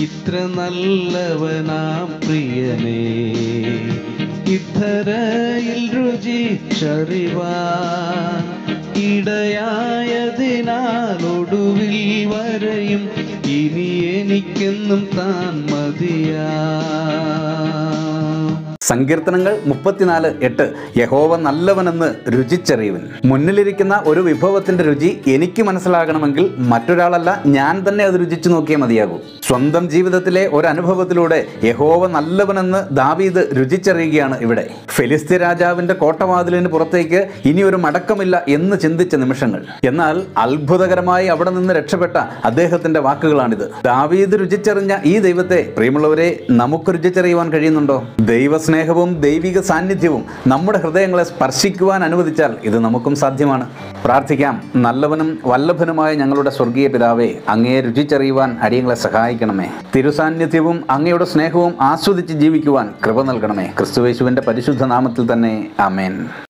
ഇത്ര നല്ലവനാം പ്രിയനേ, ഇത്തരയിൽ രുചിച്ചറിവാൻ ഇടയായതിനാൽ ഒടുവിൽ വരെയും ഇനി എനിക്കെന്നും താൻ മതിയാ. സങ്കീർത്തനങ്ങൾ 34:8 യഹോവ നല്ലവനെന്ന് രുചിച്ചറിയുവിൻ. മുന്നിലിരിക്കുന്ന ഒരു വിഭവത്തിന്റെ രുചി എനിക്ക് മനസ്സിലാകണമെങ്കിൽ മറ്റൊരാളല്ല, ഞാൻ തന്നെ അത് രുചിച്ചു നോക്കിയേ മതിയാകൂ. സ്വന്തം ജീവിതത്തിലെ ഒരു അനുഭവത്തിലൂടെ യഹോവ നല്ലവനെന്ന് ദാവീദ് രുചിച്ചറിയുകയാണ് ഇവിടെ. ഫെലിസ്ത്യ രാജാവിന്റെ കോട്ടവാതിലിന് പുറത്തേക്ക് ഇനിയൊരു മടക്കമില്ല എന്ന് ചിന്തിച്ച നിമിഷങ്ങൾ. എന്നാൽ അത്ഭുതകരമായി അവിടെ നിന്ന് രക്ഷപ്പെട്ട അദ്ദേഹത്തിന്റെ വാക്കുകളാണിത്. ദാവീദ് രുചിച്ചറിഞ്ഞ ഈ ദൈവത്തെ പ്രിയമുള്ളവരെ നമുക്ക് രുചിച്ചറിയുവാൻ കഴിയുന്നുണ്ടോ? ദൈവസ്നേഹവും ദൈവിക സാന്നിധ്യവും നമ്മുടെ ഹൃദയങ്ങളെ സ്പർശിക്കുവാൻ അനുവദിച്ചാൽ ഇത് നമുക്കും സാധ്യമാണ്. പ്രാർത്ഥിക്കാം. നല്ലവനും വല്ലഭനുമായ ഞങ്ങളുടെ സ്വർഗീയ പിതാവേ, അങ്ങയെ രുചിച്ചറിയുവാൻ അടിയങ്ങളെ സഹായിക്കണമേ. തിരുസാന്നിധ്യവും അങ്ങയുടെ സ്നേഹവും ആസ്വദിച്ച് ജീവിക്കുവാൻ കൃപ നൽകണമേ. ക്രിസ്തുയേശുവിന്റെ പരിശുദ്ധ നാമത്തിൽ തന്നെ ആമേൻ.